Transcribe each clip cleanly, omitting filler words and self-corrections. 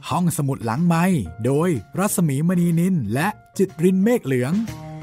ห้องสมุดหลังไมค์โดยรัศมีมณีนินและจิตรินเมฆเหลือง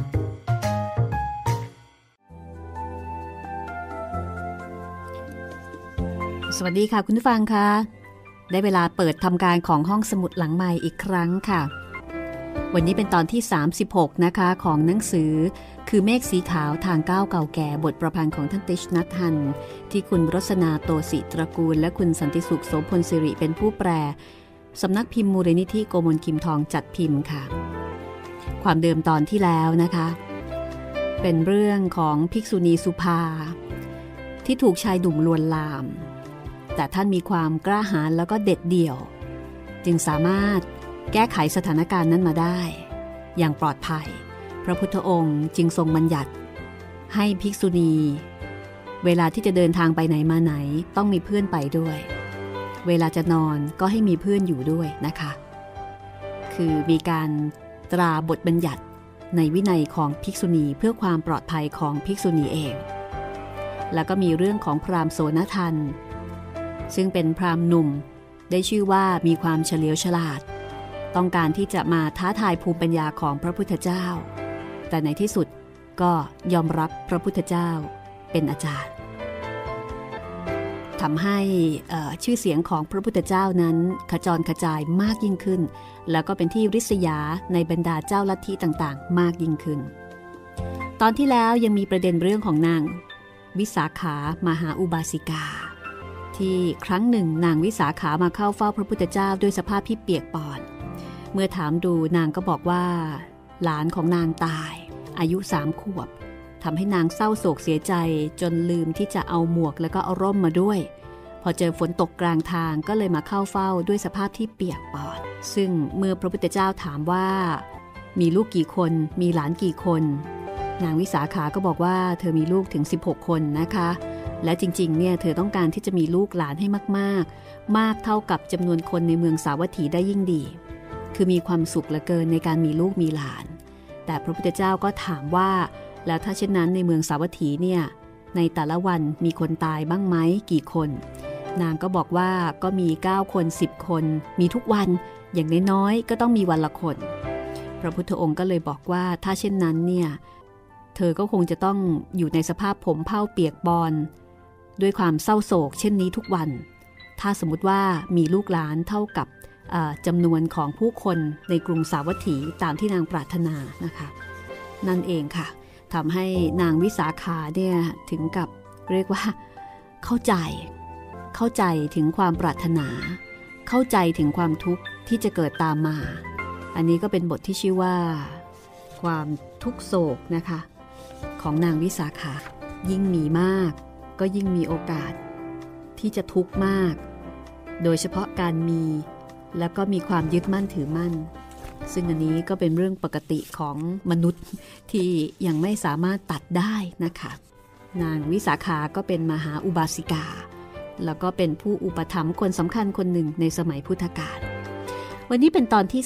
สวัสดีค่ะคุณผู้ฟังค่ะได้เวลาเปิดทำการของห้องสมุดหลังไมค์อีกครั้งค่ะวันนี้เป็นตอนที่36นะคะของหนังสือคือเมฆสีขาวทางก้าวเก่าแก่บทประพันธ์ของท่านติชนัทฮันที่คุณรสนาโตศิตระกูลและคุณสันติสุขโสพลสิริเป็นผู้แปลสำนักพิมพ์มูลนิธิโกมลคิมทองจัดพิมพ์ค่ะความเดิมตอนที่แล้วนะคะเป็นเรื่องของภิกษุณีสุภาที่ถูกชายหนุ่มลวนลามแต่ท่านมีความกล้าหาญแล้วก็เด็ดเดี่ยวจึงสามารถแก้ไขสถานการณ์นั้นมาได้อย่างปลอดภัยพระพุทธองค์จึงทรงบัญญัติให้ภิกษุณีเวลาที่จะเดินทางไปไหนมาไหนต้องมีเพื่อนไปด้วยเวลาจะนอนก็ให้มีเพื่อนอยู่ด้วยนะคะคือมีการตราบทบัญญัติในวินัยของภิกษุณีเพื่อความปลอดภัยของภิกษุณีเองแล้วก็มีเรื่องของพราหมณ์โสนทันซึ่งเป็นพราหมณ์หนุ่มได้ชื่อว่ามีความเฉลียวฉลาดต้องการที่จะมาท้าทายภูมิปัญญาของพระพุทธเจ้าแต่ในที่สุดก็ยอมรับพระพุทธเจ้าเป็นอาจารย์ทำให้ชื่อเสียงของพระพุทธเจ้านั้นขจรกระจายมากยิ่งขึ้นแล้วก็เป็นที่ริษยาในบรรดาเจ้าลัทธิต่างๆมากยิ่งขึ้นตอนที่แล้วยังมีประเด็นเรื่องของนางวิสาขามหาอุบาสิกาที่ครั้งหนึ่งนางวิสาขามาเข้าเฝ้าพระพุทธเจ้าด้วยสภาพที่เปียกปอนเมื่อถามดูนางก็บอกว่าหลานของนางตายอายุ3 ขวบทำให้นางเศร้าโศกเสียใจจนลืมที่จะเอาหมวกแล้วก็เอาร่มมาด้วยพอเจอฝนตกกลางทางก็เลยมาเข้าเฝ้าด้วยสภาพที่เปียกปอนซึ่งเมื่อพระพุทธเจ้าถามว่ามีลูกกี่คนมีหลานกี่คนนางวิสาขาก็บอกว่าเธอมีลูกถึง16 คนนะคะและจริงๆเนี่ยเธอต้องการที่จะมีลูกหลานให้มากๆมากเท่ากับจำนวนคนในเมืองสาวัตถีได้ยิ่งดีคือมีความสุขเหลือเกินในการมีลูกมีหลานแต่พระพุทธเจ้าก็ถามว่าแล้วถ้าเช่นนั้นในเมืองสาวัตถีเนี่ยในแต่ละวันมีคนตายบ้างไหมกี่คนนางก็บอกว่าก็มี9 คน10 คนมีทุกวันอย่างน้อยๆก็ต้องมีวันละคนพระพุทธองค์ก็เลยบอกว่าถ้าเช่นนั้นเนี่ยเธอก็คงจะต้องอยู่ในสภาพผมเผ้าเปียกปอนด้วยความเศร้าโศกเช่นนี้ทุกวันถ้าสมมติว่ามีลูกหลานเท่ากับจำนวนของผู้คนในกรุงสาวัตถีตามที่นางปรารถนานะคะนั่นเองค่ะทำให้นางวิสาขาเนี่ยถึงกับเรียกว่าเข้าใจถึงความปรารถนาเข้าใจถึงความทุกข์ที่จะเกิดตามมาอันนี้ก็เป็นบทที่ชื่อว่าความทุกโศกนะคะของนางวิสาขายิ่งมีมากก็ยิ่งมีโอกาสที่จะทุกข์มากโดยเฉพาะการมีแล้วก็มีความยึดมั่นถือมั่นซึ่งอันนี้ก็เป็นเรื่องปกติของมนุษย์ที่ยังไม่สามารถตัดได้นะคะนางวิสาขาก็เป็นมหาอุบาสิกาแล้วก็เป็นผู้อุปถัมภ์คนสำคัญคนหนึ่งในสมัยพุทธกาลวันนี้เป็นตอนที่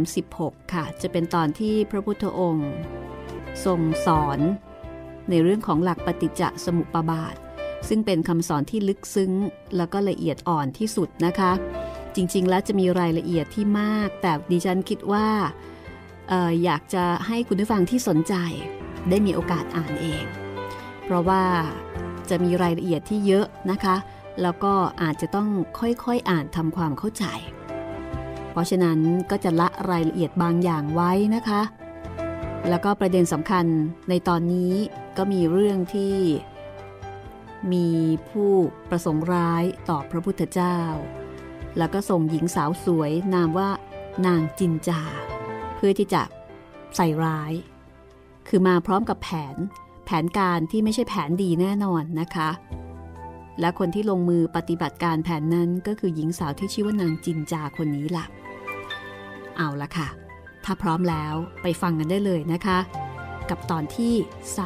36ค่ะจะเป็นตอนที่พระพุทธองค์ทรงสอนในเรื่องของหลักปฏิจจสมุปบาทซึ่งเป็นคำสอนที่ลึกซึ้งแล้วก็ละเอียดอ่อนที่สุดนะคะจริงๆแล้วจะมีรายละเอียดที่มากแต่ดิฉันคิดว่าอยากจะให้คุณผู้ฟังที่สนใจได้มีโอกาสอ่านเองเพราะว่าจะมีรายละเอียดที่เยอะนะคะแล้วก็อาจจะต้องค่อยๆอ่านทำความเข้าใจเพราะฉะนั้นก็จะละรายละเอียดบางอย่างไว้นะคะแล้วก็ประเด็นสำคัญในตอนนี้ก็มีเรื่องที่มีผู้ประสงค์ร้ายต่อพระพุทธเจ้าแล้วก็ส่งหญิงสาวสวยนามว่านางจินจาเพื่อที่จะใส่ร้ายคือมาพร้อมกับแผนการที่ไม่ใช่แผนดีแน่นอนนะคะและคนที่ลงมือปฏิบัติการแผนนั้นก็คือหญิงสาวที่ชื่อว่านางจินจาคนนี้ล่ะเอาละค่ะถ้าพร้อมแล้วไปฟังกันได้เลยนะคะกับตอนที่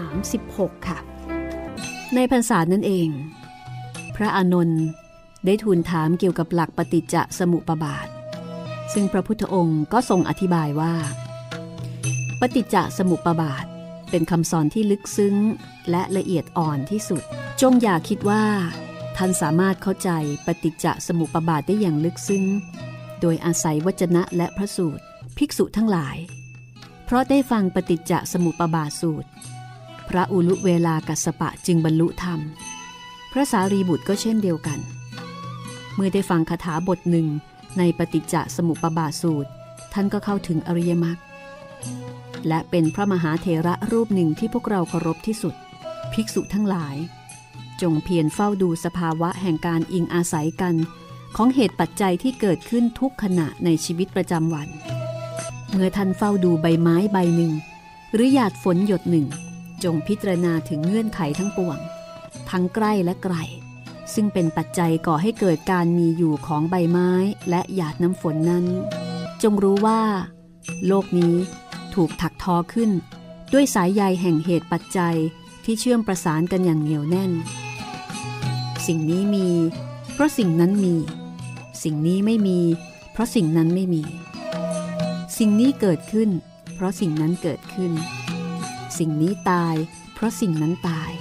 36ค่ะในพรรษานั่นเองพระอานนท์ได้ทูลถามเกี่ยวกับหลักปฏิจจสมุปบาทซึ่งพระพุทธองค์ก็ทรงอธิบายว่าปฏิจจสมุปบาทเป็นคำสอนที่ลึกซึ้งและละเอียดอ่อนที่สุดจงอย่าคิดว่าท่านสามารถเข้าใจปฏิจจสมุปบาทได้อย่างลึกซึ้งโดยอาศัยวจนะและพระสูตรภิกษุทั้งหลายเพราะได้ฟังปฏิจจสมุปบาทสูตรพระอุลุเวลากัสสปะจึงบรรลุธรรมพระสารีบุตรก็เช่นเดียวกันเมื่อได้ฟังคาถาบทหนึ่งในปฏิจจสมุปบาทสูตรท่านก็เข้าถึงอริยมรรคและเป็นพระมหาเถระรูปหนึ่งที่พวกเราเคารพที่สุดภิกษุทั้งหลายจงเพียรเฝ้าดูสภาวะแห่งการอิงอาศัยกันของเหตุปัจจัยที่เกิดขึ้นทุกขณะในชีวิตประจำวันเมื่อท่านเฝ้าดูใบไม้ใบหนึ่งหรือหยาดฝนหยดหนึ่งจงพิจารณาถึงเงื่อนไขทั้งปวงทั้งใกล้และไกลซึ่งเป็นปัจจัยก่อให้เกิดการมีอยู่ของใบไม้และหยาดน้ำฝนนั้นจงรู้ว่าโลกนี้ถูกถักทอขึ้นด้วยสายใยแห่งเหตุปัจจัยที่เชื่อมประสานกันอย่างเหนียวแน่นสิ่งนี้มีเพราะสิ่งนั้นมีสิ่งนี้ไม่มีเพราะสิ่งนั้นไม่มีสิ่งนี้เกิดขึ้นเพราะสิ่งนั้นเกิดขึ้นสิ่งนี้ตายเพราะสิ่งนั้นตาย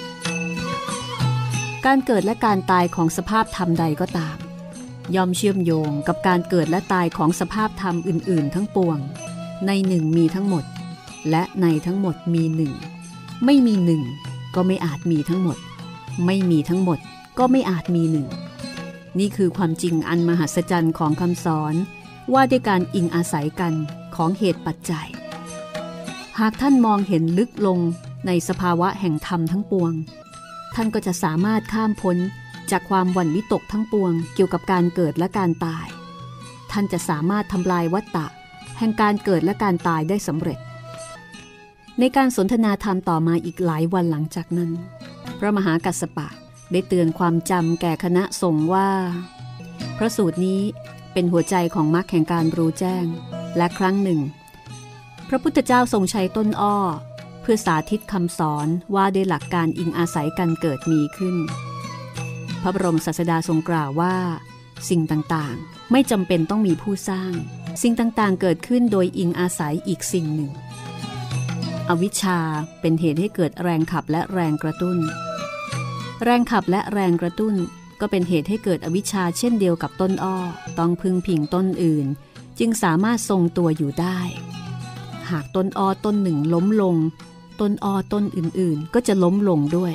การเกิดและการตายของสภาพธรรมใดก็ตามย่อมเชื่อมโยงกับการเกิดและตายของสภาพธรรมอื่นๆทั้งปวงในหนึ่งมีทั้งหมดและในทั้งหมดมีหนึ่งไม่มีหนึ่งก็ไม่อาจมีทั้งหมดไม่มีทั้งหมดก็ไม่อาจมีหนึ่งนี่คือความจริงอันมหัศจรรย์ของคำสอนว่าด้วยการอิงอาศัยกันของเหตุปัจจัยหากท่านมองเห็นลึกลงในสภาวะแห่งธรรมทั้งปวงท่านก็จะสามารถข้ามพ้นจากความหวั่นวิตกทั้งปวงเกี่ยวกับการเกิดและการตายท่านจะสามารถทำลายวัฏฏะแห่งการเกิดและการตายได้สำเร็จในการสนทนาธรรมต่อมาอีกหลายวันหลังจากนั้นพระมหากัสสปะได้เตือนความจำแก่คณะสงฆ์ว่าพระสูตรนี้เป็นหัวใจของมรรคแห่งการรู้แจ้งและครั้งหนึ่งพระพุทธเจ้าทรงใช้ต้นอ้อเพื่อสาธิตคำสอนว่าด้วยหลักการอิงอาศัยกันเกิดมีขึ้นพระบรมศาสดาทรงกล่าวว่าสิ่งต่างๆไม่จำเป็นต้องมีผู้สร้างสิ่งต่างๆเกิดขึ้นโดยอิงอาศัยอีกสิ่งหนึ่งอวิชชาเป็นเหตุให้เกิดแรงขับและแรงกระตุ้นแรงขับและแรงกระตุ้นก็เป็นเหตุให้เกิดอวิชชาเช่นเดียวกับต้นอ้อต้องพึ่งพิงต้นอื่นจึงสามารถทรงตัวอยู่ได้หากต้นอ้อต้นหนึ่งล้มลงต้นอ้อต้นอื่นๆก็จะล้มลงด้วย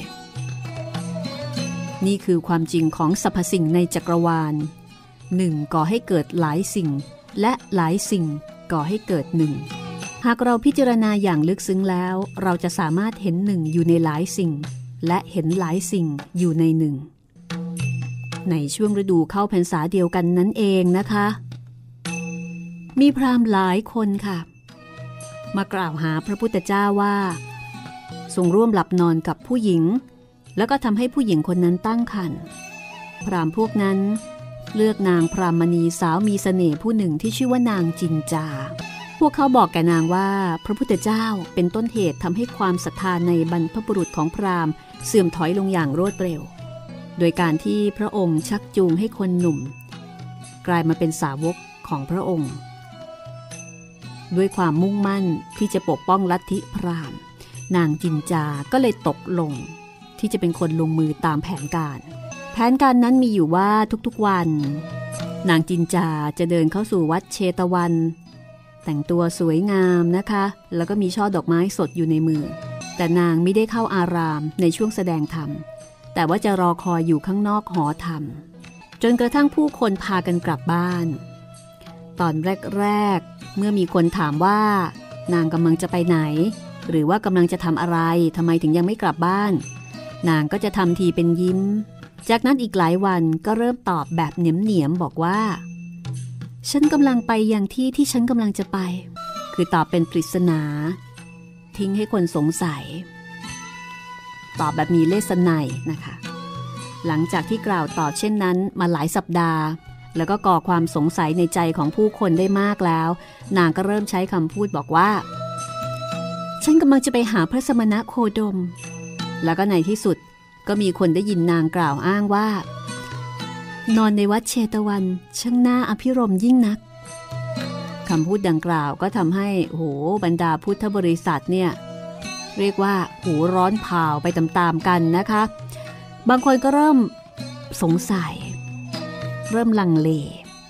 นี่คือความจริงของสรรพสิ่งในจักรวาลหนึ่งก่อให้เกิดหลายสิ่งและหลายสิ่งก่อให้เกิดหนึ่งหากเราพิจารณาอย่างลึกซึ้งแล้วเราจะสามารถเห็นหนึ่งอยู่ในหลายสิ่งและเห็นหลายสิ่งอยู่ในหนึ่งในช่วงฤดูเข้าพรรษาเดียวกันนั่นเองนะคะมีพราหมณ์หลายคนค่ะมากล่าวหาพระพุทธเจ้าว่าทรงร่วมหลับนอนกับผู้หญิงแล้วก็ทำให้ผู้หญิงคนนั้นตั้งครรภ์พราหมณ์พวกนั้นเลือกนางพรามณีสาวมีเสน่ห์ผู้หนึ่งที่ชื่อว่านางจินจาพวกเขาบอกแก่นางว่าพระพุทธเจ้าเป็นต้นเหตุทำให้ความศรัทธาในบรรพบุรุษของพราหมณ์เสื่อมถอยลงอย่างรวดเร็วโดยการที่พระองค์ชักจูงให้คนหนุ่มกลายมาเป็นสาวกของพระองค์ด้วยความมุ่งมั่นที่จะปกป้องลัทธิพราหมณ์นางจินจาก็เลยตกลงที่จะเป็นคนลงมือตามแผนการนั้นมีอยู่ว่าทุกๆวันนางจินจาจะเดินเข้าสู่วัดเชตวันแต่งตัวสวยงามนะคะแล้วก็มีช่อดอกไม้สดอยู่ในมือแต่นางไม่ได้เข้าอารามในช่วงแสดงธรรมแต่ว่าจะรอคอยอยู่ข้างนอกหอธรรมจนกระทั่งผู้คนพากันกลับบ้านตอนแรกๆเมื่อมีคนถามว่านางกำลังจะไปไหนหรือว่ากำลังจะทำอะไรทำไมถึงยังไม่กลับบ้านนางก็จะทำทีเป็นยิ้มจากนั้นอีกหลายวันก็เริ่มตอบแบบเหนียมๆบอกว่าฉันกำลังไปยังที่ฉันกำลังจะไปคือตอบเป็นปริศนาทิ้งให้คนสงสัยตอบแบบมีเลสไนนะคะหลังจากที่กล่าวตอบเช่นนั้นมาหลายสัปดาห์แล้วก็ก่อความสงสัยในใจของผู้คนได้มากแล้วนางก็เริ่มใช้คำพูดบอกว่าฉันกำลังจะไปหาพระสมณโคดมแล้วก็ในที่สุดก็มีคนได้ยินนางกล่าวอ้างว่านอนในวัดเชตวันช่างน่าอภิรมย์ยิ่งนักคำพูดดังกล่าวก็ทำให้บรรดาพุทธบริษัทเนี่ยเรียกว่าหูร้อนเผาไปตามๆกันนะคะบางคนก็เริ่มสงสัยเริ่มลังเล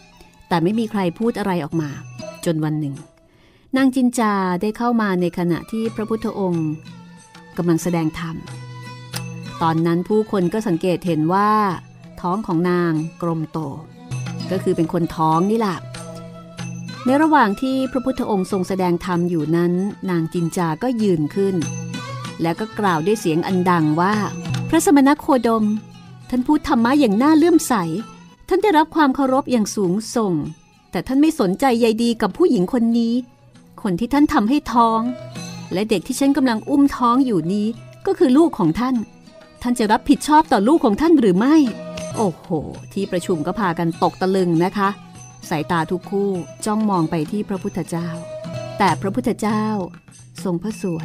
แต่ไม่มีใครพูดอะไรออกมาจนวันหนึ่งนางจินจาได้เข้ามาในขณะที่พระพุทธองค์กำลังแสดงธรรมตอนนั้นผู้คนก็สังเกตเห็นว่าท้องของนางกลมโตก็คือเป็นคนท้องนี่แหละในระหว่างที่พระพุทธองค์ทรงแสดงธรรมอยู่นั้นนางจินจาก็ยืนขึ้นแล้วก็กล่าวด้วยเสียงอันดังว่าพระสมณโคดมท่านพูดธรรมะอย่างน่าเลื่อมใสท่านได้รับความเคารพอย่างสูงส่งแต่ท่านไม่สนใจใยดีกับผู้หญิงคนนี้คนที่ท่านทำให้ท้องและเด็กที่ฉันกำลังอุ้มท้องอยู่นี้ก็คือลูกของท่านท่านจะรับผิดชอบต่อลูกของท่านหรือไม่โอ้โหที่ประชุมก็พากันตกตะลึงนะคะสายตาทุกคู่จ้องมองไปที่พระพุทธเจ้าแต่พระพุทธเจ้าทรงพระสวร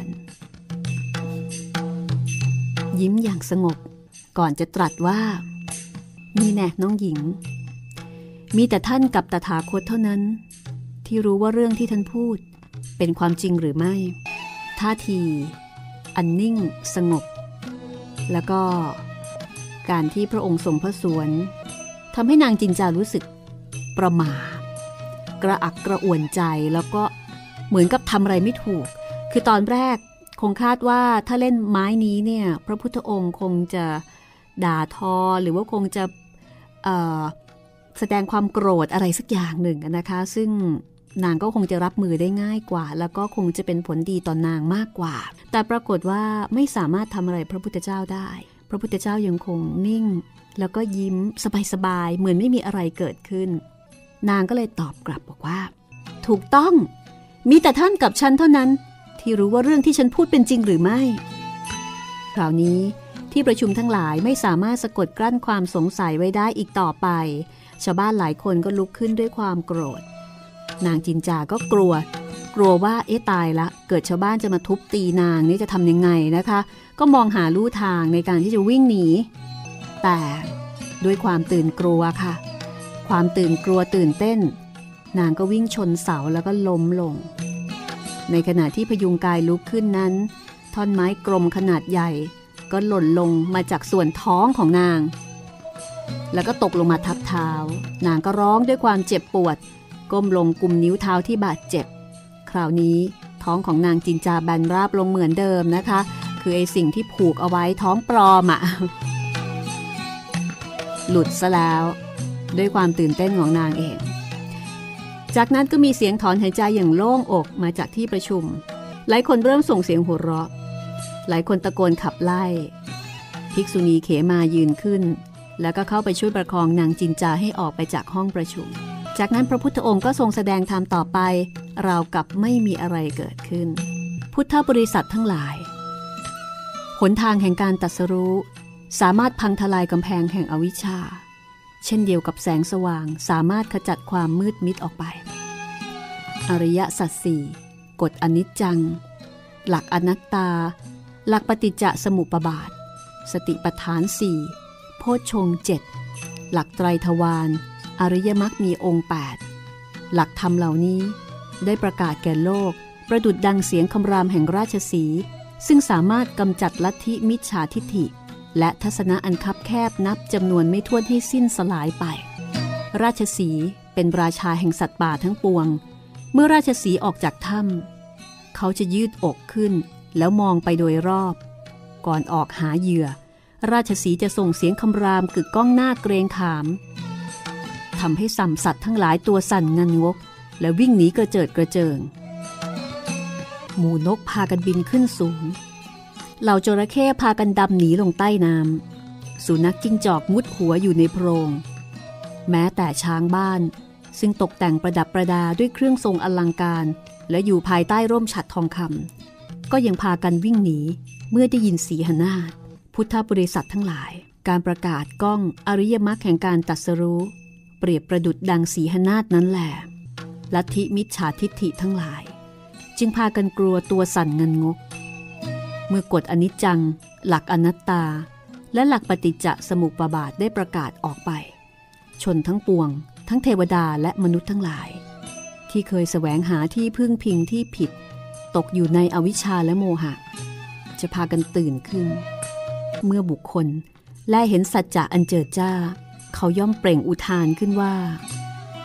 ยิ้มอย่างสงบก่อนจะตรัสว่านี่แน่น้องหญิงมีแต่ท่านกับตถาคตเท่านั้นที่รู้ว่าเรื่องที่ท่านพูดเป็นความจริงหรือไม่ท่าทีอันนิ่งสงบแล้วก็การที่พระองค์ทรงพระสวรทำให้นางจินจารู้สึกประหม่ากระอักกระอ่วนใจแล้วก็เหมือนกับทำอะไรไม่ถูกคือตอนแรกคงคาดว่าถ้าเล่นไม้นี้เนี่ยพระพุทธองค์คงจะด่าทอหรือว่าคงจะแสดงความโกรธอะไรสักอย่างหนึ่งนะคะซึ่งนางก็คงจะรับมือได้ง่ายกว่าแล้วก็คงจะเป็นผลดีต่อนางมากกว่าแต่ปรากฏว่าไม่สามารถทำอะไรพระพุทธเจ้าได้พระพุทธเจ้ายังคงนิ่งแล้วก็ยิ้มสบายๆเหมือนไม่มีอะไรเกิดขึ้นนางก็เลยตอบกลับบอกว่าถูกต้องมีแต่ท่านกับฉันเท่านั้นที่รู้ว่าเรื่องที่ฉันพูดเป็นจริงหรือไม่คราวนี้ที่ประชุมทั้งหลายไม่สามารถสะกดกลั้นความสงสัยไว้ได้อีกต่อไปชาวบ้านหลายคนก็ลุกขึ้นด้วยความโกรธนางจินจาก็กลัวว่าตายละเกิดชาวบ้านจะมาทุบตีนางนี่จะทำยังไงนะคะก็มองหาลู่ทางในการที่จะวิ่งหนีแต่ด้วยความตื่นกลัวค่ะความตื่นกลัวตื่นเต้นนางก็วิ่งชนเสาแล้วก็ล้มลงในขณะที่พยุงกายลุกขึ้นนั้นท่อนไม้กลมขนาดใหญ่ก็หล่นลงมาจากส่วนท้องของนางแล้วก็ตกลงมาทับเท้านางก็ร้องด้วยความเจ็บปวดก้มลงกุมนิ้วเท้าที่บาดเจ็บคราวนี้ท้องของนางจินจาแบนราบลงเหมือนเดิมนะคะคือไอ้สิ่งที่ผูกเอาไว้ท้องปลอมอะหลุดซะแล้วด้วยความตื่นเต้นของนางเองจากนั้นก็มีเสียงถอนหายใจอย่างโล่งอกมาจากที่ประชุมหลายคนเริ่มส่งเสียงหัวเราะหลายคนตะโกนขับไล่ภิกษุณีเขมายืนขึ้นแล้วก็เข้าไปช่วยประคองนางจินจาให้ออกไปจากห้องประชุมจากนั้นพระพุทธองค์ก็ทรงแสดงธรรมต่อไปราวกับไม่มีอะไรเกิดขึ้นพุทธบริษัททั้งหลายหนทางแห่งการตรัสรู้สามารถพังทลายกำแพงแห่งอวิชชาเช่นเดียวกับแสงสว่างสามารถขจัดความมืดมิดออกไปอริยสัจสี่กฎอนิจจังหลักอนัตตาหลักปฏิจจสมุปบาทสติปัฏฐานสี่โพชฌงค์7หลักไตรทวารอริยมรรคมีองค์8หลักธรรมเหล่านี้ได้ประกาศแก่โลกประดุจดังเสียงคำรามแห่งราชสีห์ซึ่งสามารถกำจัดลัทธิมิจฉาทิฏฐิและทัศนะอันคับแคบนับจำนวนไม่ถ้วนให้สิ้นสลายไปราชสีห์เป็นราชาแห่งสัตว์ป่าทั้งปวงเมื่อราชสีห์ออกจากถ้ำเขาจะยืดอกขึ้นแล้วมองไปโดยรอบก่อนออกหาเหยื่อราชสีห์จะส่งเสียงคำรามกึกก้องหน้าเกรงขามทำให้สัมสัตว์ทั้งหลายตัวสั่นงันงกและวิ่งหนีกระเจิดกระเจิงหมู่นกพากันบินขึ้นสูงเหล่าจระเข้พากันดำหนีลงใต้น้ำสุนัขจิ้งจอกมุดหัวอยู่ในโพรงแม้แต่ช้างบ้านซึ่งตกแต่งประดับประดาด้วยเครื่องทรงอลังการและอยู่ภายใต้ร่มฉัตรทองคำก็ยังพากันวิ่งหนีเมื่อได้ยินสีหนาฏพุทธบริษัททั้งหลายการประกาศก้องอริยมรรคแห่งการตรัสรู้เปรียบประดุจดังสีหนาฏนั้นแหละลัทธิมิจฉาทิฏฐิทั้งหลายจึงพากันกลัวตัวสั่นงันงกเมื่อกฎอนิจจังหลักอนัตตาและหลักปฏิจจสมุปบาทได้ประกาศออกไปชนทั้งปวงทั้งเทวดาและมนุษย์ทั้งหลายที่เคยแสวงหาที่พึ่งพิงที่ผิดตกอยู่ในอวิชชาและโมหะจะพากันตื่นขึ้นเมื่อบุคคลแลเห็นสัจจะอันเจิดจ้าเขาย่อมเปล่งอุทานขึ้นว่า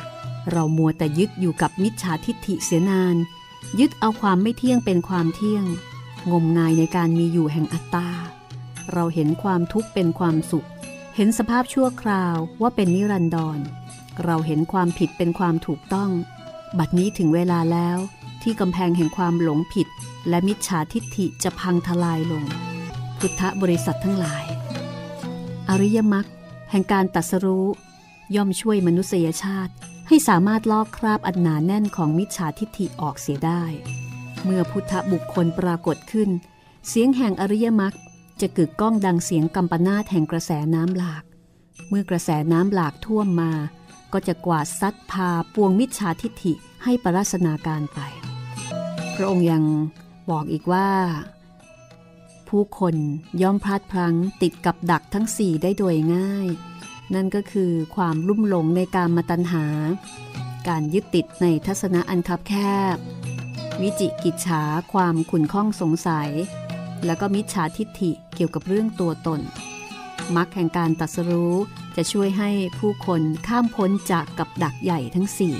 เรามัวแต่ยึดอยู่กับมิจฉาทิฏฐิเสียนานยึดเอาความไม่เที่ยงเป็นความเที่ยงงมงายในการมีอยู่แห่งอัตตาเราเห็นความทุกข์เป็นความสุขเห็นสภาพชั่วคราวว่าเป็นนิรันดรเราเห็นความผิดเป็นความถูกต้องบัดนี้ถึงเวลาแล้วที่กำแพงแห่งความหลงผิดและมิจฉาทิฏฐิจะพังทลายลงพุทธบริษัททั้งหลายอริยมรรคแห่งการตรัสรู้ย่อมช่วยมนุษยชาติให้สามารถลอกคราบอันหนาแน่นของมิจฉาทิฏฐิออกเสียได้เมื่อพุทธบุคคลปรากฏขึ้นเสียงแห่งอริยมรรคจะกึกก้องดังเสียงกัมปนาตแห่งกระแสน้ำหลากเมื่อกระแสน้ำหลากท่วมมาก็จะกวาดซัดพาปวงมิจฉาทิฏฐิให้ปราศนาการไปพระองค์ยังบอกอีกว่าผู้คนย่อมพลาดพลั้งติดกับดักทั้งสี่ได้โดยง่ายนั่นก็คือความลุ่มหลงในกามตัณหาการยึดติดในทัศนะอันคับแคบวิจิกิจฉาความขุ่นข้องสงสัยแล้วก็มิจฉาทิฏฐิเกี่ยวกับเรื่องตัวตนมรรคแห่งการตรัสรู้จะช่วยให้ผู้คนข้ามพ้นจากกับดักใหญ่ทั้งสี่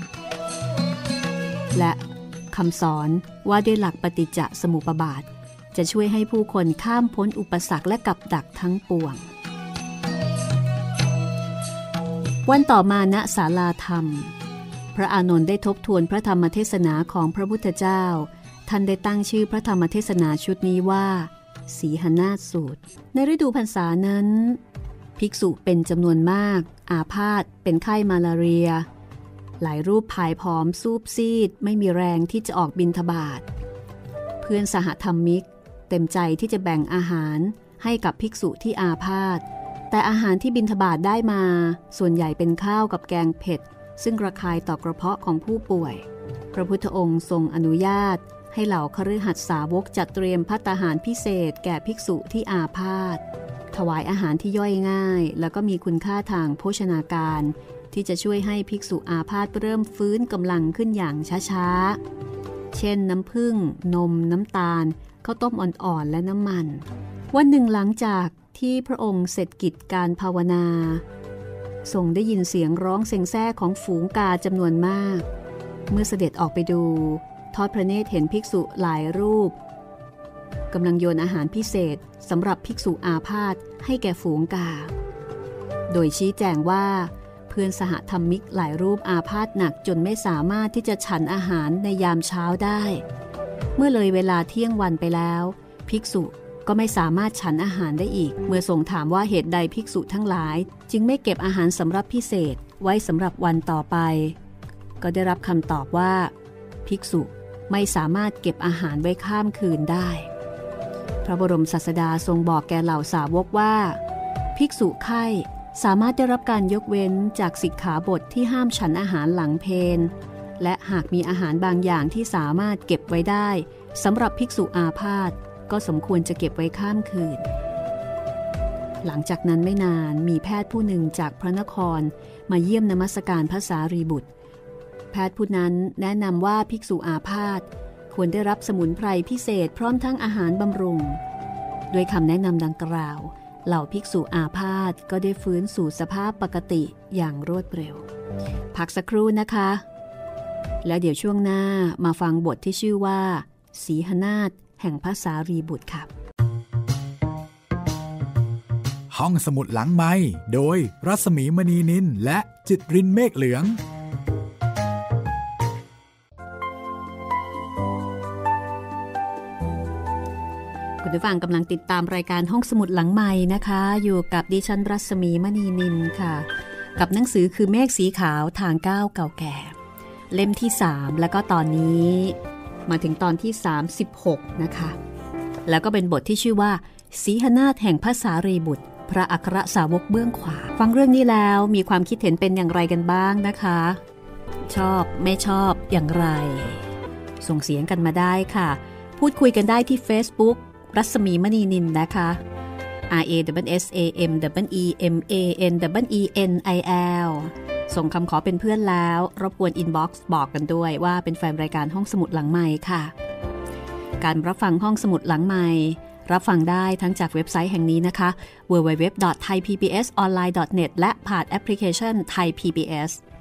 และคำสอนว่าด้วยหลักปฏิจจสมุปบาทจะช่วยให้ผู้คนข้ามพ้นอุปสรรคและกับดักทั้งปวงวันต่อมาณศาลาธรรมพระอานนท์ได้ทบทวนพระธรรมเทศนาของพระพุทธเจ้าท่านได้ตั้งชื่อพระธรรมเทศนาชุดนี้ว่าสีหนาฏสูตรในฤดูพรรษานั้นภิกษุเป็นจำนวนมากอาพาธเป็นไข้มาลาเรียหลายรูปผายผอมซูบซีดไม่มีแรงที่จะออกบิณฑบาตเพื่อนสหธรรมิกเต็มใจที่จะแบ่งอาหารให้กับภิกษุที่อาพาธแต่อาหารที่บิณฑบาตได้มาส่วนใหญ่เป็นข้าวกับแกงเผ็ดซึ่งระคายต่อกระเพาะของผู้ป่วยพระพุทธองค์ทรงอนุญาตให้เหล่าคฤหัสถ์สาวกจัดเตรียมภัตตาหารพิเศษแก่ภิกษุที่อาพาธถวายอาหารที่ย่อยง่ายแล้วก็มีคุณค่าทางโภชนาการที่จะช่วยให้ภิกษุอาพาธเริ่มฟื้นกำลังขึ้นอย่างช้าๆเช่นน้ำผึ้งนมน้ำตาลข้าวต้มอ่อนๆและน้ำมันวันหนึ่งหลังจากที่พระองค์เสร็จกิจการภาวนาทรงได้ยินเสียงร้องเซ็งแซ่ของฝูงกาจำนวนมากเมื่อเสด็จออกไปดูทอดพระเนตรเห็นภิกษุหลายรูปกำลังโยนอาหารพิเศษสำหรับภิกษุอาพาธให้แก่ฝูงกาโดยชี้แจงว่าเพื่อนสหธรรมิกหลายรูปอาพาธหนักจนไม่สามารถที่จะฉันอาหารในยามเช้าได้เมื่อเลยเวลาเที่ยงวันไปแล้วภิกษุก็ไม่สามารถฉันอาหารได้อีกเมื่อทรงถามว่าเหตุใดภิกษุทั้งหลายจึงไม่เก็บอาหารสำหรับพิเศษไว้สำหรับวันต่อไปก็ได้รับคำตอบว่าภิกษุไม่สามารถเก็บอาหารไว้ข้ามคืนได้พระบรมศาสดาทรงบอกแก่เหล่าสาวกว่าภิกษุไข้สามารถได้รับการยกเว้นจากสิกขาบทที่ห้ามฉันอาหารหลังเพลและหากมีอาหารบางอย่างที่สามารถเก็บไว้ได้สำหรับภิกษุอาพาธก็สมควรจะเก็บไว้ข้ามคืนหลังจากนั้นไม่นานมีแพทย์ผู้หนึ่งจากพระนครมาเยี่ยมนมัสการพระสารีบุตรแพทย์ผู้นั้นแนะนำว่าภิกษุอาพาธควรได้รับสมุนไพรพิเศษพร้อมทั้งอาหารบำรุงด้วยคำแนะนำดังกล่าวเหล่าภิกษุอาพาธก็ได้ฟื้นสู่สภาพปกติอย่างรวดเร็วพักสักครู่นะคะแล้วเดี๋ยวช่วงหน้ามาฟังบทที่ชื่อว่าสีหนาฏแห่งพระสารีบุตรค่ะห้องสมุดหลังไมค์โดยรัศมีมณีนินและจิตรินเมฆเหลืองคุณผู้ฟังกำลังติดตามรายการห้องสมุดหลังไมค์นะคะอยู่กับดิฉันรัศมีมณีนินค่ะกับหนังสือคือเมฆสีขาวทางก้าวเก่าแก่เล่มที่3แล้วก็ตอนนี้มาถึงตอนที่36นะคะแล้วก็เป็นบทที่ชื่อว่าสีหนาฏแห่งพระสารีบุตรพระอัครสาวกเบื้องขวาฟังเรื่องนี้แล้วมีความคิดเห็นเป็นอย่างไรกันบ้างนะคะชอบไม่ชอบอย่างไรส่งเสียงกันมาได้ค่ะพูดคุยกันได้ที่ Facebook รัศมีมณีนินนะคะ RASAMEMANENIL ส่งคำขอเป็นเพื่อนแล้วรบกวนอินบ็อกซ์บอกกันด้วยว่าเป็นแฟนรายการห้องสมุดหลังไมค์ค่ะการรับฟังห้องสมุดหลังไมค์รับฟังได้ทั้งจากเว็บไซต์แห่งนี้นะคะ www.thaipbsonline.net และผ่านแอปพลิเคชัน Thai PBS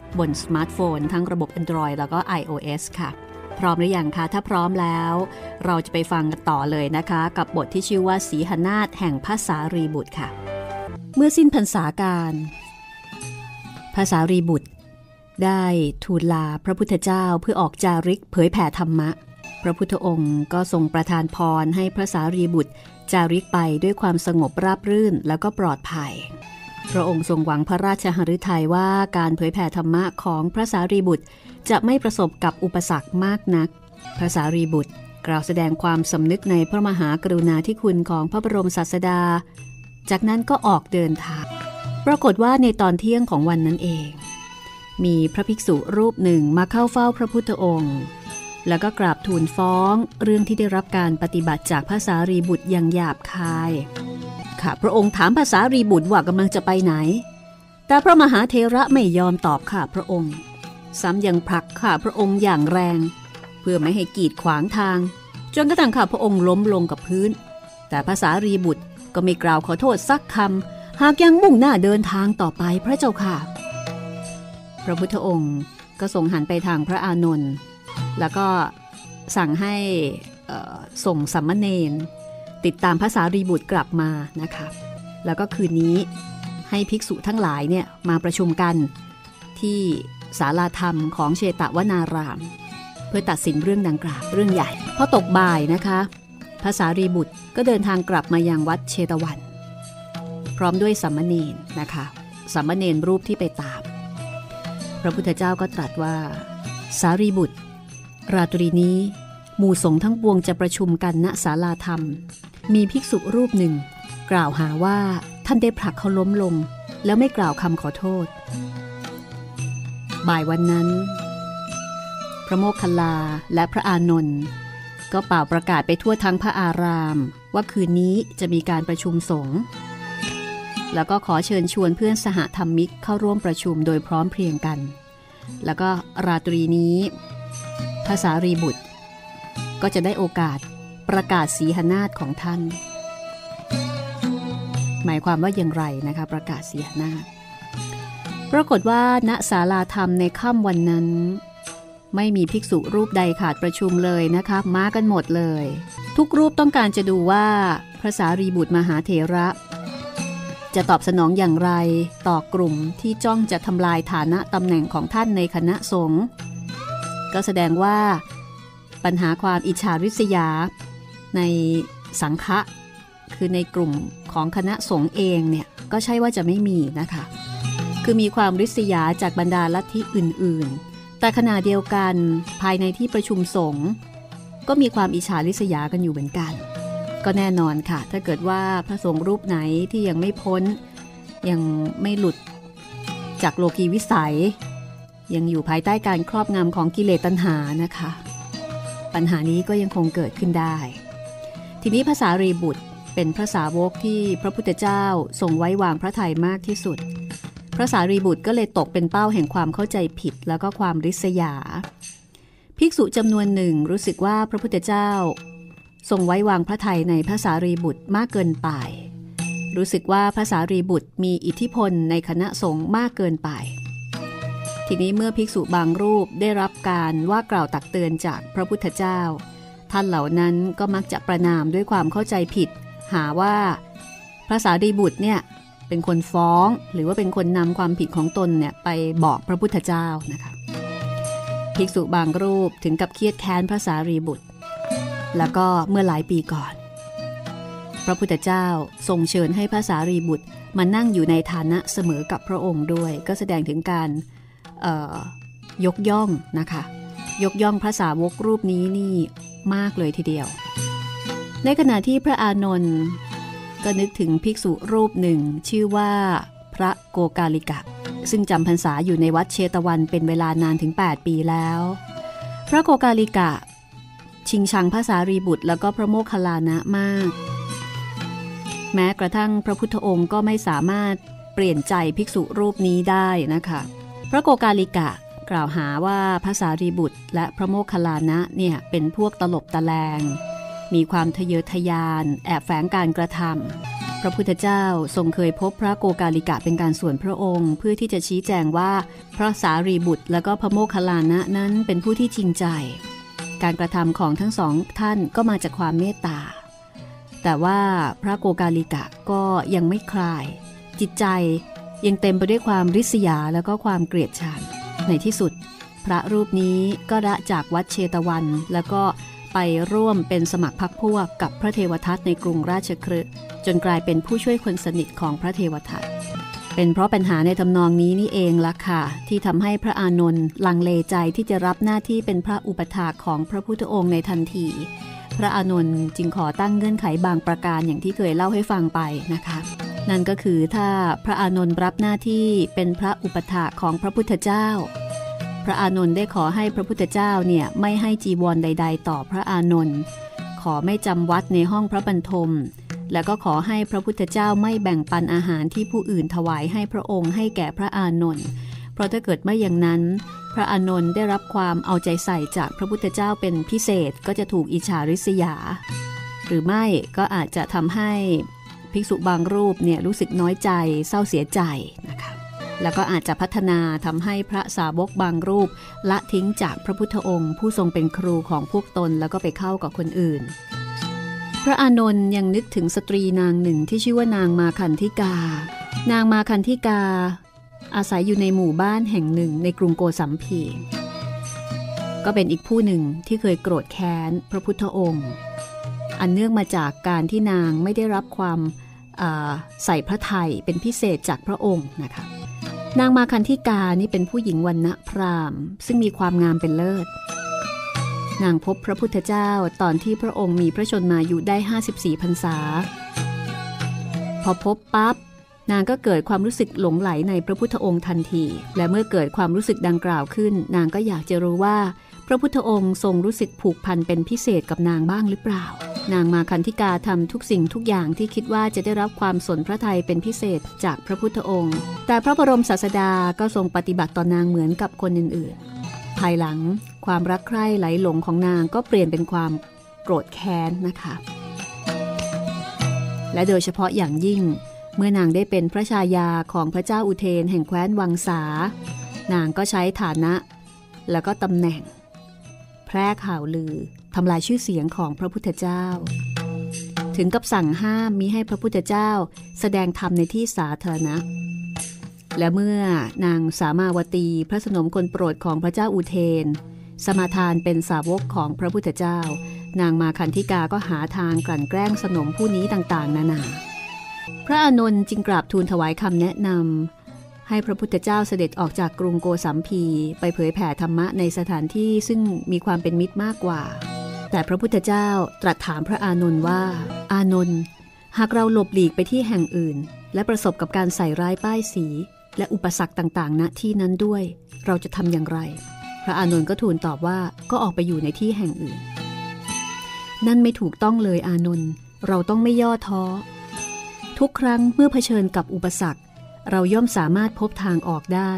บนสมาร์ทโฟนทั้งระบบ Android แล้วก็ iOS ค่ะพร้อมหรือยังคะถ้าพร้อมแล้วเราจะไปฟังกันต่อเลยนะคะกับบทที่ชื่อว่าสีหนาฏแห่งพระสารีบุตรค่ะเมื่อสิ้นพรรษาการพระสารีบุตรได้ทูลลาพระพุทธเจ้าเพื่อออกจาริกเผยแผ่ธรรมะพระพุทธองค์ก็ทรงประทานพรให้พระสารีบุตรจาริกไปด้วยความสงบราบรื่นแล้วก็ปลอดภัยพระองค์ทรงหวังพระราชหฤทัยว่าการเผยแผ่ธรรมะของพระสารีบุตรจะไม่ประสบกับอุปสรรคมากนักพระสารีบุตรกล่าวแสดงความสำนึกในพระมหากรุณาธิคุณของพระบรมศาสดาจากนั้นก็ออกเดินทางปรากฏว่าในตอนเที่ยงของวันนั้นเองมีพระภิกษุรูปหนึ่งมาเข้าเฝ้าพระพุทธองค์แล้วก็กราบทูลฟ้องเรื่องที่ได้รับการปฏิบัติจากพระสารีบุตรอย่างหยาบคายข้าพระองค์ถามพระสารีบุตรว่ากำลังจะไปไหนแต่พระมหาเถระไม่ยอมตอบข้าพระองค์ซ้ำยังผลักข้าพระองค์อย่างแรงเพื่อไม่ให้กีดขวางทางจนกระทั่งข้าพระองค์ล้มลงกับพื้นแต่พระสารีบุตรก็ไม่กล่าวขอโทษสักคำหากยังมุ่งหน้าเดินทางต่อไปพระเจ้าค่ะพระพุทธองค์ก็ทรงหันไปทางพระอานนท์แล้วก็สั่งให้ส่งสามเณรติดตามพระสารีบุตรกลับมานะคะแล้วก็คืนนี้ให้ภิกษุทั้งหลายเนี่ยมาประชุมกันที่ศาลาธรรมของเชตวนารามเพื่อตัดสินเรื่องดังกล่าวเรื่องใหญ่พอตกบ่ายนะคะพระสารีบุตรก็เดินทางกลับมายังวัดเชตวันพร้อมด้วยสามเณรนะคะสามเณรรูปที่ไปตามพระพุทธเจ้าก็ตรัสว่าสารีบุตรราตรีนี้หมู่สงฆ์ทั้งปวงจะประชุมกันณศาลาธรรมมีภิกษุรูปหนึ่งกล่าวหาว่าท่านได้ผลักเขาล้มลงแล้วไม่กล่าวคำขอโทษบ่ายวันนั้นพระโมคคัลลาและพระอานนท์ก็เป่าประกาศไปทั่วทั้งพระอารามว่าคืนนี้จะมีการประชุมสงฆ์แล้วก็ขอเชิญชวนเพื่อนสหธรรมิกเข้าร่วมประชุมโดยพร้อมเพรียงกันแล้วก็ราตรีนี้พระสารีบุตรก็จะได้โอกาสประกาศสีหนาฏของท่านหมายความว่าอย่างไรนะคะประกาศสีหนาฏปรากฏว่าณศาลาธรรมในค่ำวันนั้นไม่มีภิกษุรูปใดขาดประชุมเลยนะคะมากันหมดเลยทุกรูปต้องการจะดูว่าพระสารีบุตรมหาเถระจะตอบสนองอย่างไรต่อกลุ่มที่จ้องจะทำลายฐานะตำแหน่งของท่านในคณะสงฆ์ก็แสดงว่าปัญหาความอิจฉาริษยาในสังฆะคือในกลุ่มของคณะสงฆ์เองเนี่ยก็ใช่ว่าจะไม่มีนะคะคือมีความริษยาจากบรรดาลัทธิอื่นๆแต่ขณะเดียวกันภายในที่ประชุมสงฆ์ก็มีความอิจฉาริษยากันอยู่เหมือนกันก็แน่นอนค่ะถ้าเกิดว่าพระสงฆ์รูปไหนที่ยังไม่พ้นยังไม่หลุดจากโลกีวิสัยยังอยู่ภายใต้การครอบงำของกิเลสตัณหานะคะปัญหานี้ก็ยังคงเกิดขึ้นได้ทีนี้พระสารีบุตรเป็นพระสาวกที่พระพุทธเจ้าทรงไว้วางพระทัยมากที่สุดพระสารีบุตรก็เลยตกเป็นเป้าแห่งความเข้าใจผิดแล้วก็ความริษยาภิกษุจำนวนหนึ่งรู้สึกว่าพระพุทธเจ้าทรงไว้วางพระทัยในพระสารีบุตรมากเกินไปรู้สึกว่าพระสารีบุตรมีอิทธิพลในคณะสงฆ์มากเกินไปทีนี้เมื่อภิกษุบางรูปได้รับการว่ากล่าวตักเตือนจากพระพุทธเจ้าท่านเหล่านั้นก็มักจะประณามด้วยความเข้าใจผิดหาว่าพระสารีบุตรเนี่ยเป็นคนฟ้องหรือว่าเป็นคนนำความผิดของตนเนี่ยไปบอกพระพุทธเจ้านะคะภิกษุบางรูปถึงกับเครียดแค้นพระสารีบุตรแล้วก็เมื่อหลายปีก่อนพระพุทธเจ้าทรงเชิญให้พระสารีบุตรมานั่งอยู่ในฐานะเสมอกับพระองค์ด้วยก็แสดงถึงการยกย่องนะคะยกย่องพระสาวกรูปนี้นี่มากเลยทีเดียวในขณะที่พระอานนท์ก็นึกถึงภิกษุรูปหนึ่งชื่อว่าพระโกกาลิกะซึ่งจำพรรษาอยู่ในวัดเชตวันเป็นเวลานานถึง8ปีแล้วพระโกกาลิกะชิงชังพระสารีบุตรแล้วก็พระโมคคัลลานะมากแม้กระทั่งพระพุทธองค์ก็ไม่สามารถเปลี่ยนใจภิกษุรูปนี้ได้นะคะพระโกกาลิกะกล่าวหาว่าพระสารีบุตรและพระโมคคัลลานะเนี่ยเป็นพวกตลบตะแลงมีความทะเยอทะยานแอบแฝงการกระทพระพุทธเจ้าทรงเคยพบพระโกกาลิกะเป็นการส่วนพระองค์เพื่อที่จะชี้แจงว่าพระสารีบุตรและก็พระโมคคัลลานะนั้นเป็นผู้ที่จริงใจการกระทำของทั้งสองท่านก็มาจากความเมตตาแต่ว่าพระโกกาลิกะก็ยังไม่คลายจิตใจยังเต็มไปด้วยความริษยาแล้วก็ความเกลียดชังในที่สุดพระรูปนี้ก็ละจากวัดเชตวันแล้วก็ไปร่วมเป็นสมัครพรรคพวกกับพระเทวทัตในกรุงราชคฤห์จนกลายเป็นผู้ช่วยคนสนิทของพระเทวทัตเป็นเพราะปัญหาในทำนองนี้นี่เองล่ะค่ะที่ทำให้พระอานนท์ลังเลใจที่จะรับหน้าที่เป็นพระอุปถากของพระพุทธองค์ในทันทีพระอานนท์จึงขอตั้งเงื่อนไขบางประการอย่างที่เคยเล่าให้ฟังไปนะคะนั่นก็คือถ้าพระอานนท์รับหน้าที่เป็นพระอุปถากของพระพุทธเจ้าพระอานนท์ได้ขอให้พระพุทธเจ้าเนี่ยไม่ให้จีวรใดๆต่อพระอานนท์ขอไม่จำวัดในห้องพระบรรทมและก็ขอให้พระพุทธเจ้าไม่แบ่งปันอาหารที่ผู้อื่นถวายให้พระองค์ให้แก่พระอานนท์เพราะถ้าเกิดไม่อย่างนั้นพระอานนท์ได้รับความเอาใจใส่จากพระพุทธเจ้าเป็นพิเศษก็จะถูกอิจฉาริษยาหรือไม่ก็อาจจะทำให้ภิกษุบางรูปเนี่ยรู้สึกน้อยใจเศร้าเสียใจนะคะแล้วก็อาจจะพัฒนาทำให้พระสาวกบางรูปละทิ้งจากพระพุทธองค์ผู้ทรงเป็นครูของพวกตนแล้วก็ไปเข้ากับคนอื่นพระอานนท์ยังนึกถึงสตรีนางหนึ่งที่ชื่อว่านางมาคันธิกานางมาคันธิกาอาศัยอยู่ในหมู่บ้านแห่งหนึ่งในกรุงโกสัมพีก็เป็นอีกผู้หนึ่งที่เคยโกรธแค้นพระพุทธองค์อันเนื่องมาจากการที่นางไม่ได้รับความใส่พระทัยเป็นพิเศษจากพระองค์นะคะนางมาคันธิกานี่เป็นผู้หญิงวรรณพราหมณ์ซึ่งมีความงามเป็นเลิศนางพบพระพุทธเจ้าตอนที่พระองค์มีพระชนมายุได้54พรรษาพอพบปั๊บนางก็เกิดความรู้สึกหลงไหลในพระพุทธองค์ทันทีและเมื่อเกิดความรู้สึกดังกล่าวขึ้นนางก็อยากจะรู้ว่าพระพุทธองค์ทรงรู้สึกผูกพันเป็นพิเศษกับนางบ้างหรือเปล่านางมาคันธิกาทำทุกสิ่งทุกอย่างที่คิดว่าจะได้รับความสนพระทัยเป็นพิเศษจากพระพุทธองค์แต่พระบรมศาสดาก็ทรงปฏิบัติต่อนางเหมือนกับคนอื่นๆภายหลังความรักใคร่ไหลหลงของนางก็เปลี่ยนเป็นความโกรธแค้นนะคะและโดยเฉพาะอย่างยิ่งเมื่อนางได้เป็นพระชายาของพระเจ้าอุเทนแห่งแคว้นวังสานางก็ใช้ฐานะแล้วก็ตำแหน่งแพร่ข่าวลือทำลายชื่อเสียงของพระพุทธเจ้าถึงกับสั่งห้ามมิให้พระพุทธเจ้าแสดงธรรมในที่สาธารณะและเมื่อนางสามาวตีพระสนมคนโปรดของพระเจ้าอุเทนสมาทานเป็นสาวกของพระพุทธเจ้านางมาคันธิกาก็หาทางกลั่นแกล้งสนมผู้นี้ต่างๆนานาพระอานนท์จึงกราบทูลถวายคำแนะนำให้พระพุทธเจ้าเสด็จออกจากกรุงโกสัมพีไปเผยแผ่ธรรมะในสถานที่ซึ่งมีความเป็นมิตรมากกว่าแต่พระพุทธเจ้าตรัสถามพระอานนท์ว่าอานนท์หากเราหลบหลีกไปที่แห่งอื่นและประสบกับการใส่ร้ายป้ายสีและอุปสรรคต่างๆณที่นั้นด้วยเราจะทำอย่างไรพระอานนท์ก็ทูลตอบว่าก็ออกไปอยู่ในที่แห่งอื่นนั่นไม่ถูกต้องเลยอานนท์เราต้องไม่ย่อท้อทุกครั้งเมื่อเผชิญกับอุปสรรคเราย่อมสามารถพบทางออกได้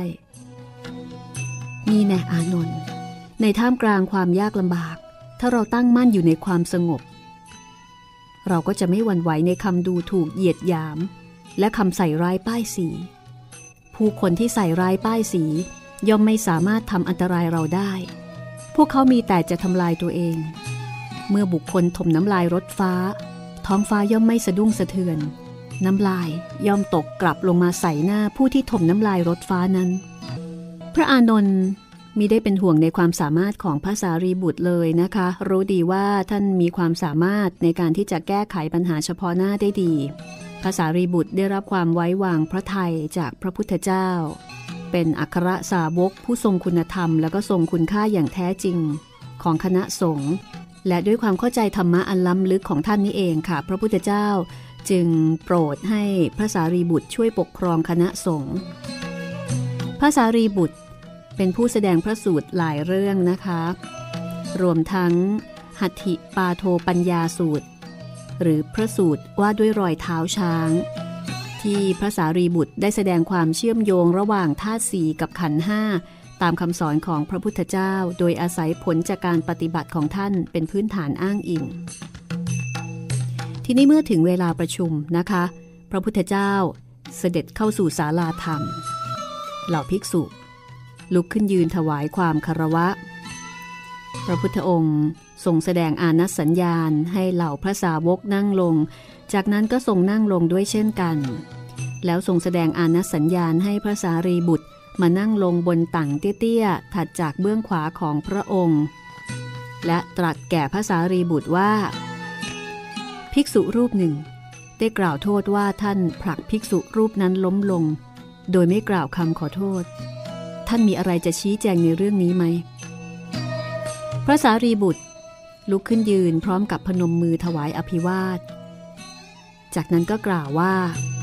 นี่แน่อานนท์ในท่ามกลางความยากลำบากถ้าเราตั้งมั่นอยู่ในความสงบเราก็จะไม่หวั่นไหวในคำดูถูกเหยียดหยามและคำใส่ร้ายป้ายสีผู้คนที่ใส่ร้ายป้ายสีย่อมไม่สามารถทำอันตรายเราได้พวกเขามีแต่จะทำลายตัวเองเมื่อบุคคลถมน้ำลายรถฟ้าท้องฟ้าย่อมไม่สะดุ้งสะเทือนน้ำลายย่อมตกกลับลงมาใส่หน้าผู้ที่ถมน้ำลายรถฟ้านั้นพระอานนท์มิได้เป็นห่วงในความสามารถของพระสารีบุตรเลยนะคะรู้ดีว่าท่านมีความสามารถในการที่จะแก้ไขปัญหาเฉพาะหน้าได้ดีพระสารีบุตรได้รับความไว้วางพระทัยจากพระพุทธเจ้าเป็นอัครสาวกผู้ทรงคุณธรรมและก็ทรงคุณค่าอย่างแท้จริงของคณะสงฆ์และด้วยความเข้าใจธรรมะอันล้ำลึกของท่านนี้เองค่ะพระพุทธเจ้าจึงโปรดให้พระสารีบุตรช่วยปกครองคณะสงฆ์พระสารีบุตรเป็นผู้แสดงพระสูตรหลายเรื่องนะคะรวมทั้งหัตถิปาโทปัญญาสูตรหรือพระสูตรว่าด้วยรอยเท้าช้างที่พระสารีบุตรได้แสดงความเชื่อมโยงระหว่างธาตุสี่กับขันธ์ห้าตามคำสอนของพระพุทธเจ้าโดยอาศัยผลจากการปฏิบัติของท่านเป็นพื้นฐานอ้างอิงทีนี้เมื่อถึงเวลาประชุมนะคะพระพุทธเจ้าเสด็จเข้าสู่ศาลาธรรมเหล่าภิกษุลุกขึ้นยืนถวายความคารวะพระพุทธองค์ทรงแสดงอานัสสัญญาณให้เหล่าพระสาวกนั่งลงจากนั้นก็ทรงนั่งลงด้วยเช่นกันแล้วทรงแสดงอานัสสัญญาณให้พระสารีบุตรมานั่งลงบนตั่งเตี้ยๆถัดจากเบื้องขวาของพระองค์และตรัสแก่พระสารีบุตรว่าภิกษุรูปหนึ่งได้กล่าวโทษว่าท่านผลักภิกษุรูปนั้นล้มลงโดยไม่กล่าวคำขอโทษท่านมีอะไรจะชี้แจงในเรื่องนี้ไหมพระสารีบุตรลุกขึ้นยืนพร้อมกับพนมมือถวายอภิวาทจากนั้นก็กล่าวว่า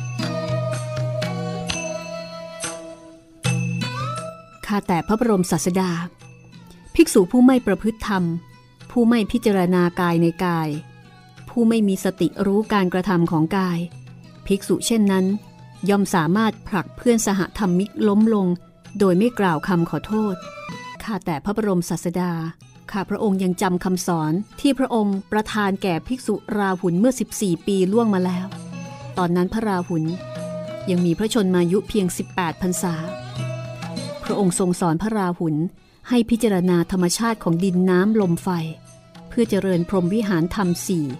ข้าแต่พระบรมศาสดาภิกษุผู้ไม่ประพฤติธรรมผู้ไม่พิจารณากายในกายผู้ไม่มีสติรู้การกระทำของกายภิกษุเช่นนั้นย่อมสามารถผลักเพื่อนสหธรรมิกล้มลงโดยไม่กล่าวคำขอโทษข้าแต่พระบรมศาสดาข้าพระองค์ยังจำคำสอนที่พระองค์ประทานแก่ภิกษุราหุลเมื่อ14 ปีล่วงมาแล้วตอนนั้นพระราหุลยังมีพระชนมายุเพียง18 พรรษาพระองค์ทรงสอนพระราหุลให้พิจารณาธรรมชาติของดินน้ำลมไฟเพื่อเจริญพรหมวิหารธรรม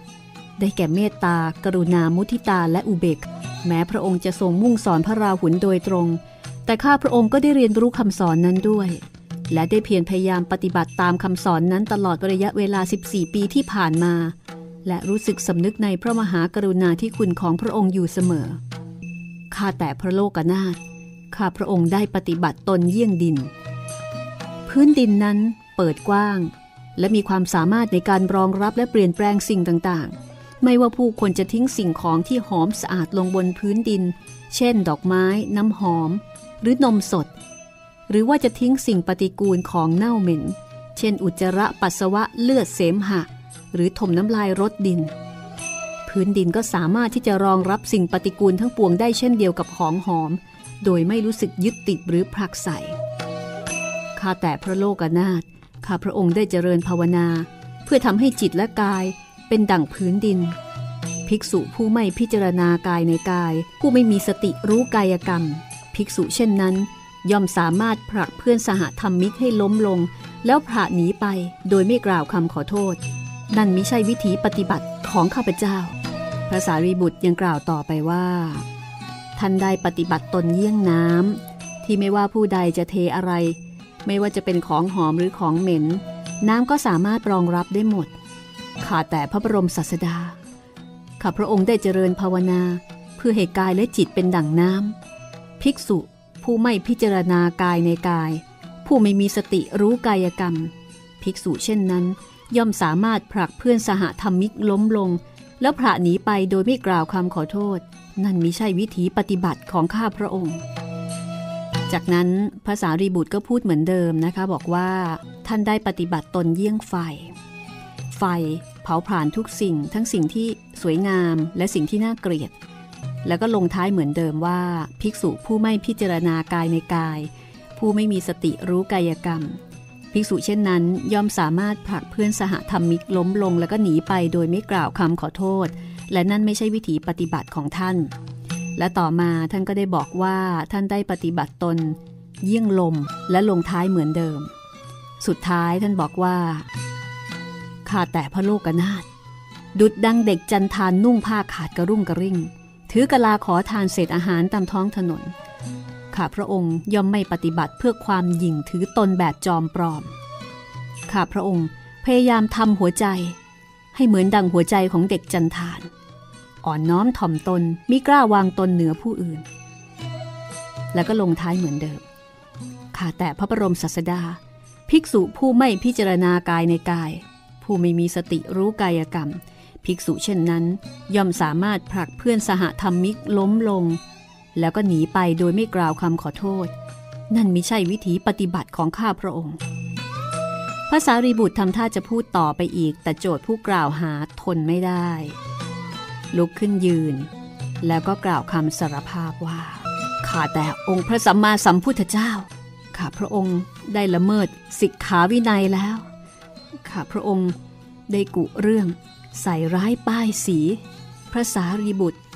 4ได้แก่เมตตากรุณามุทิตาและอุเบกขาแม้พระองค์จะทรงมุ่งสอนพระราหุลโดยตรงแต่ข้าพระองค์ก็ได้เรียนรู้คำสอนนั้นด้วยและได้เพียรพยายามปฏิบัติตามคำสอนนั้นตลอดระยะเวลา14 ปีที่ผ่านมาและรู้สึกสำนึกในพระมหากรุณาธิคุณของพระองค์อยู่เสมอข้าแต่พระโลกนาถข้าพระองค์ได้ปฏิบัติตนเยี่ยงดินพื้นดินนั้นเปิดกว้างและมีความสามารถในการรองรับและเปลี่ยนแปลงสิ่งต่างๆไม่ว่าผู้คนจะทิ้งสิ่งของที่หอมสะอาดลงบนพื้นดินเช่นดอกไม้น้ำหอมหรือนมสดหรือว่าจะทิ้งสิ่งปฏิกูลของเน่าเหม็นเช่นอุจจาระปัสสาวะเลือดเสมหะหรือถมน้ำลายรดดินพื้นดินก็สามารถที่จะรองรับสิ่งปฏิกูลทั้งปวงได้เช่นเดียวกับของหอมโดยไม่รู้สึกยึดติดหรือผลักไสข้าแต่พระโลกนาถข้าพระองค์ได้เจริญภาวนาเพื่อทำให้จิตและกายเป็นดั่งพื้นดินภิกษุผู้ไม่พิจารณากายในกายผู้ไม่มีสติรู้กายกรรมภิกษุเช่นนั้นย่อมสามารถผลักเพื่อนสหธรรมิกให้ล้มลงแล้วผละหนีไปโดยไม่กล่าวคำขอโทษนั่นมิใช่วิธีปฏิบัติของข้าพเจ้าพระสารีบุตรยังกล่าวต่อไปว่าท่านได้ปฏิบัติตนเยี่ยงน้ำที่ไม่ว่าผู้ใดจะเทอะไรไม่ว่าจะเป็นของหอมหรือของเหม็นน้ำก็สามารถรองรับได้หมดข้าแต่พระบรมศาสดาข้าพระองค์ได้เจริญภาวนาเพื่อให้กายและจิตเป็นดั่งน้ำภิกษุผู้ไม่พิจารณากายในกายผู้ไม่มีสติรู้กายกรรมภิกษุเช่นนั้นย่อมสามารถผลักเพื่อนสหธรรมิกล้มลงแล้วผละหนีไปโดยไม่กล่าวคำขอโทษนั่นมิใช่วิธีปฏิบัติของข้าพระองค์จากนั้นพระสารีบุตรก็พูดเหมือนเดิมนะคะบอกว่าท่านได้ปฏิบัติตนเยี่ยงไฟเผาผลาญทุกสิ่งทั้งสิ่งที่สวยงามและสิ่งที่น่าเกลียดแล้วก็ลงท้ายเหมือนเดิมว่าภิกษุผู้ไม่พิจารณากายในกายผู้ไม่มีสติรู้กายกรรมภิกษุเช่นนั้นย่อมสามารถผลักเพื่อนสหธรรมิกล้มลงแล้วก็หนีไปโดยไม่กล่าวคำขอโทษและนั่นไม่ใช่วิถีปฏิบัติของท่านและต่อมาท่านก็ได้บอกว่าท่านได้ปฏิบัติตนเยี่ยงลมและลงท้ายเหมือนเดิมสุดท้ายท่านบอกว่าข้าแต่พระโลกนาถดุจดังเด็กจันทานนุ่งผ้าขาดกระรุ่งกระริ่งถือกะลาขอทานเศษอาหารตามท้องถนนข้าพระองค์ย่อมไม่ปฏิบัติเพื่อความหยิ่งถือตนแบบจอมปลอมข้าพระองค์พยายามทำหัวใจให้เหมือนดังหัวใจของเด็กจันทานอ่อนน้อมถ่อมตนมิกล้าวางตนเหนือผู้อื่นแล้วก็ลงท้ายเหมือนเดิมข้าแต่พระบรมศาสดาภิกษุผู้ไม่พิจารณากายในกายผู้ไม่มีสติรู้กายกรรมภิกษุเช่นนั้นย่อมสามารถผลักเพื่อนสหธรรมิกล้มลงแล้วก็หนีไปโดยไม่กล่าวคำขอโทษนั่นมิใช่วิถีปฏิบัติของข้าพระองค์พระสารีบุตรทำท่าจะพูดต่อไปอีกแต่โจทย์ผู้กล่าวหาทนไม่ได้ลุกขึ้นยืนแล้วก็กล่าวคำสารภาพว่าข้าแต่องค์พระสัมมาสัมพุทธเจ้าข้าพระองค์ได้ละเมิดสิกขาวินัยแล้วข้าพระองค์ได้กุเรื่องใส่ร้ายป้ายสีพระสารีบุตร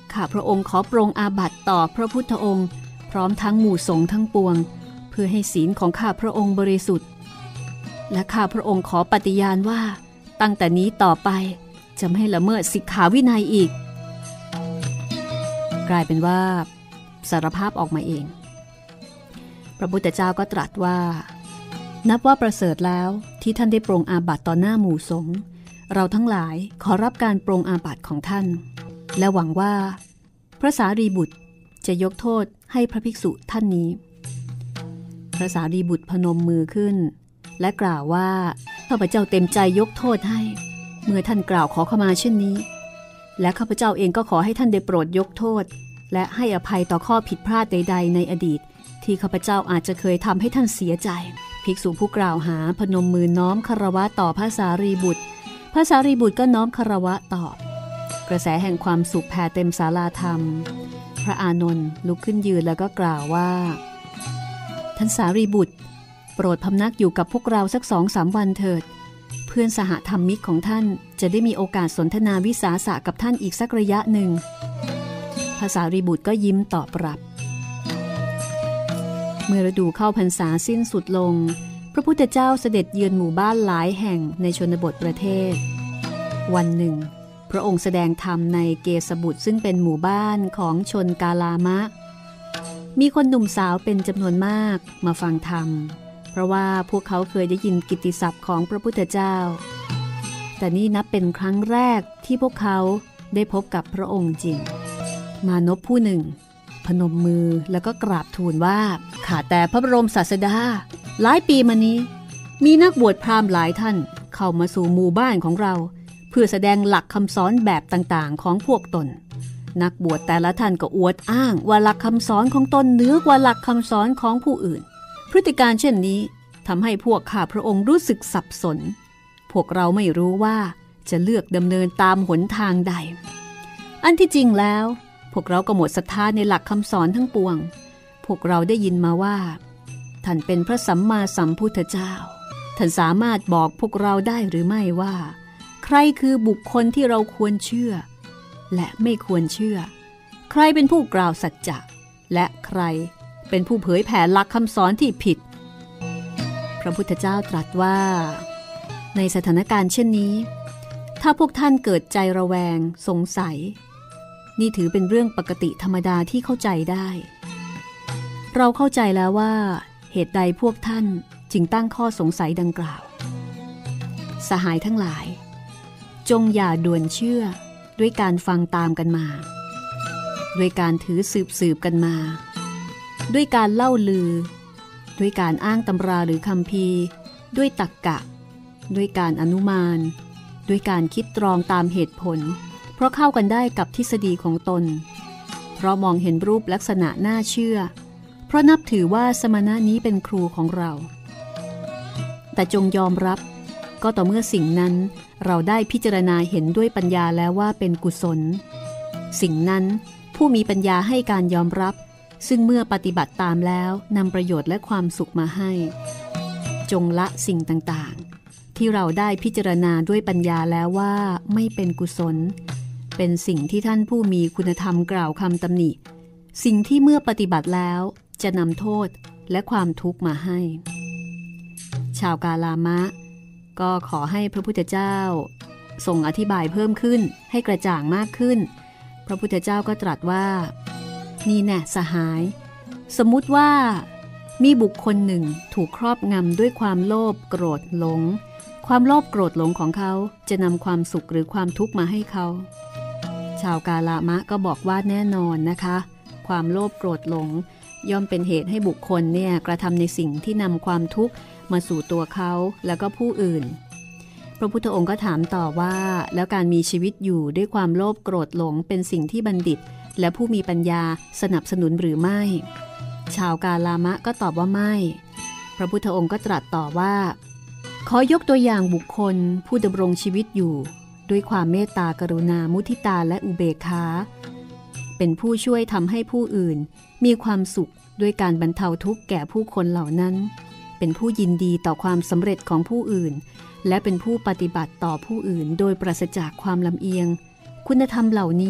ข้าพระองค์ขอปรงอาบัติต่อพระพุทธองค์พร้อมทั้งหมู่สงฆ์ทั้งปวงเพื่อให้ศีลของข้าพระองค์บริสุทธิ์และข้าพระองค์ขอปฏิญาณว่าตั้งแต่นี้ต่อไปจะไม่ละเมิดสิกขาวินัยอีกกลายเป็นว่าสารภาพออกมาเองพระพุทธเจ้าก็ตรัสว่านับว่าประเสริฐแล้วที่ท่านได้ปรงอาบัติต่อหน้าหมู่สงฆ์เราทั้งหลายขอรับการปรงอาบัติของท่านและหวังว่าพระสารีบุตรจะยกโทษให้พระภิกษุท่านนี้พระสารีบุตรพนมมือขึ้นและกล่าวว่าข้าพเจ้าเต็มใจยกโทษให้เมื่อท่านกล่าวขอขมาเช่นนี้และข้าพเจ้าเองก็ขอให้ท่านได้โปรดยกโทษและให้อภัยต่อข้อผิดพลาดใดๆในอดีตที่ข้าพเจ้าอาจจะเคยทำให้ท่านเสียใจภิกษุผู้กล่าวหาพนมมือน้อมคารวะต่อพระสารีบุตรพระสารีบุตรก็น้อมคารวะตอบกระแสแห่งความสุขแผ่เต็มศาลาธรรมพระอานนท์ลุกขึ้นยืนแล้วก็กล่าวว่าท่านสารีบุตรโปรดพำนักอยู่กับพวกเราสัก 2-3 วันเถิดเพื่อนสหธรรมิกของท่านจะได้มีโอกาสสนทนาวิสาสะกับท่านอีกสักระยะหนึ่งพระสารีบุตรก็ยิ้มตอบรับเมื่อฤดูเข้าพรรษาสิ้นสุดลงพระพุทธเจ้าเสด็จเยือนหมู่บ้านหลายแห่งในชนบทประเทศวันหนึ่งพระองค์แสดงธรรมในเกสบุตรซึ่งเป็นหมู่บ้านของชนกาลามะมีคนหนุ่มสาวเป็นจำนวนมากมาฟังธรรมเพราะว่าพวกเขาเคยได้ยินกิตติศัพท์ของพระพุทธเจ้าแต่นี่นับเป็นครั้งแรกที่พวกเขาได้พบกับพระองค์จริงมานพผู้หนึ่งพนมมือแล้วก็กราบทูลว่าข้าแต่พระบรมศาสดาหลายปีมานี้มีนักบวชพราหมณ์หลายท่านเข้ามาสู่หมู่บ้านของเราเพื่อแสดงหลักคำสอนแบบต่างๆของพวกตนนักบวชแต่ละท่านก็อวดอ้างว่าหลักคำสอนของตนเหนือกว่าหลักคำสอนของผู้อื่นพฤติการเช่นนี้ทำให้พวกข้าพระองค์รู้สึกสับสนพวกเราไม่รู้ว่าจะเลือกดำเนินตามหนทางใดอันที่จริงแล้วพวกเราก็หมดศรัทธาในหลักคำสอนทั้งปวงพวกเราได้ยินมาว่าท่านเป็นพระสัมมาสัมพุทธเจ้าท่านสามารถบอกพวกเราได้หรือไม่ว่าใครคือบุคคลที่เราควรเชื่อและไม่ควรเชื่อใครเป็นผู้กล่าวสัจจะและใครเป็นผู้เผยแผ่หลักคำสอนที่ผิดพระพุทธเจ้าตรัสว่าในสถานการณ์เช่นนี้ถ้าพวกท่านเกิดใจระแวงสงสัยนี่ถือเป็นเรื่องปกติธรรมดาที่เข้าใจได้เราเข้าใจแล้วว่าเหตุใดพวกท่านจึงตั้งข้อสงสัยดังกล่าวสหายทั้งหลายจงอย่าด่วนเชื่อด้วยการฟังตามกันมาด้วยการถือสืบกันมาด้วยการเล่าลือด้วยการอ้างตำราหรือคัมภีร์ด้วยตรรกะด้วยการอนุมานด้วยการคิดตรองตามเหตุผลเพราะเข้ากันได้กับทฤษฎีของตนเพราะมองเห็นรูปลักษณะน่าเชื่อเพราะนับถือว่าสมณะนี้เป็นครูของเราแต่จงยอมรับก็ต่อเมื่อสิ่งนั้นเราได้พิจารณาเห็นด้วยปัญญาแล้วว่าเป็นกุศลสิ่งนั้นผู้มีปัญญาให้การยอมรับซึ่งเมื่อปฏิบัติตามแล้วนำประโยชน์และความสุขมาให้จงละสิ่งต่างๆที่เราได้พิจารณาด้วยปัญญาแล้วว่าไม่เป็นกุศลเป็นสิ่งที่ท่านผู้มีคุณธรรมกล่าวคำตำหนิสิ่งที่เมื่อปฏิบัติแล้วจะนำโทษและความทุกข์มาให้ชาวกาลามะก็ขอให้พระพุทธเจ้าทรงอธิบายเพิ่มขึ้นให้กระจ่างมากขึ้นพระพุทธเจ้าก็ตรัสว่านี่แน่สหายสมมุติว่ามีบุคคลหนึ่งถูกครอบงำด้วยความโลภโกรธหลงความโลภโกรธหลงของเขาจะนำความสุขหรือความทุกข์มาให้เขาชาวกาลามะก็บอกว่าแน่นอนนะคะความโลภโกรธหลงย่อมเป็นเหตุให้บุคคลเนี่ยกระทำในสิ่งที่นำความทุกข์มาสู่ตัวเขาแล้วก็ผู้อื่นพระพุทธองค์ก็ถามต่อว่าแล้วการมีชีวิตอยู่ด้วยความโลภโกรธหลงเป็นสิ่งที่บัณฑิตและผู้มีปัญญาสนับสนุนหรือไม่ชาวกาลามะก็ตอบว่าไม่พระพุทธองค์ก็ตรัสต่อว่าขอยกตัวอย่างบุคคลผู้ดำรงชีวิตอยู่ด้วยความเมตตากรุณามุทิตาและอุเบกขาเป็นผู้ช่วยทำให้ผู้อื่นมีความสุขด้วยการบรรเทาทุกข์แก่ผู้คนเหล่านั้นเป็นผู้ยินดีต่อความสำเร็จของผู้อื่นและเป็นผู้ปฏิบัติต่อผู้อื่นโดยปราศจากความลำเอียงคุณธรรมเหล่านี้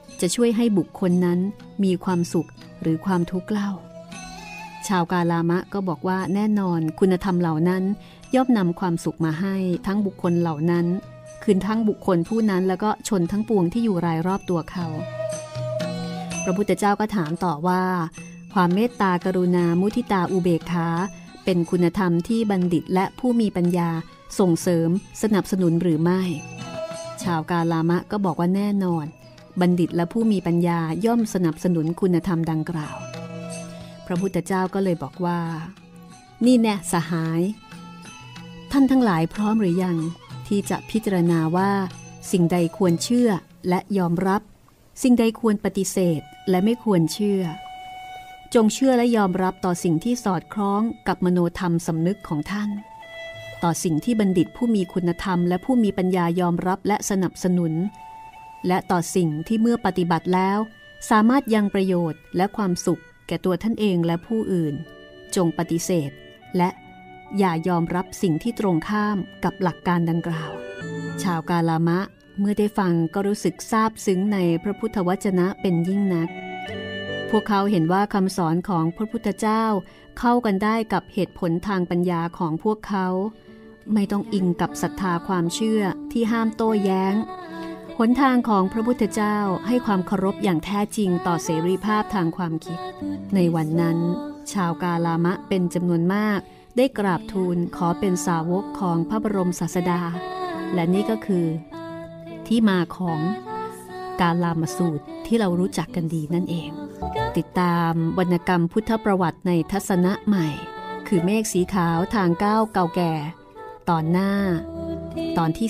จะช่วยให้บุคคลนั้นมีความสุขหรือความทุกข์เล่าชาวกาลามะก็บอกว่าแน่นอนคุณธรรมเหล่านั้นย่อมนำความสุขมาให้ทั้งบุคคลเหล่านั้นคืนทั้งบุคคลผู้นั้นแล้วก็ชนทั้งปวงที่อยู่รายรอบตัวเขาพระพุทธเจ้าก็ถามต่อว่าความเมตตากรุณามุทิตาอุเบกขาเป็นคุณธรรมที่บัณฑิตและผู้มีปัญญาส่งเสริมสนับสนุนหรือไม่ชาวกาลามะก็บอกว่าแน่นอนบัณฑิตและผู้มีปัญญาย่อมสนับสนุนคุณธรรมดังกล่าวพระพุทธเจ้าก็เลยบอกว่านี่แน่สหายท่านทั้งหลายพร้อมหรือยังที่จะพิจารณาว่าสิ่งใดควรเชื่อและยอมรับสิ่งใดควรปฏิเสธและไม่ควรเชื่อจงเชื่อและยอมรับต่อสิ่งที่สอดคล้องกับมโนธรรมสำนึกของท่านต่อสิ่งที่บัณฑิตผู้มีคุณธรรมและผู้มีปัญญายอมรับและสนับสนุนและต่อสิ่งที่เมื่อปฏิบัติแล้วสามารถยังประโยชน์และความสุขแก่ตัวท่านเองและผู้อื่นจงปฏิเสธและอย่ายอมรับสิ่งที่ตรงข้ามกับหลักการดังกล่าวชาวกาลามะเมื่อได้ฟังก็รู้สึกซาบซึ้งในพระพุทธวจนะเป็นยิ่งนักพวกเขาเห็นว่าคำสอนของพระพุทธเจ้าเข้ากันได้กับเหตุผลทางปัญญาของพวกเขาไม่ต้องอิงกับศรัทธาความเชื่อที่ห้ามโต้แย้งหนทางของพระพุทธเจ้าให้ความเคารพอย่างแท้จริงต่อเสรีภาพทางความคิดในวันนั้นชาวกาลามะเป็นจำนวนมากได้กราบทูลขอเป็นสาวกของพระบรมศาสดาและนี่ก็คือที่มาของกาลามสูตรที่เรารู้จักกันดีนั่นเองติดตามวรรณกรรมพุทธประวัติในทัศนะใหม่คือเมฆสีขาวทางก้าวเก่าแก่ตอนหน้าตอนที่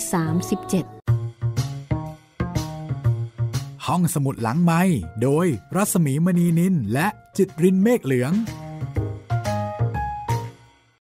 37 ห้องสมุดหลังไมค์โดยรัศมีมณีนินและจิตรินเมฆเหลือง